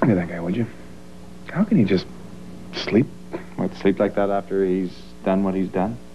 listen to that guy, would you? How can he just sleep? What, sleep like that after he's done what he's done?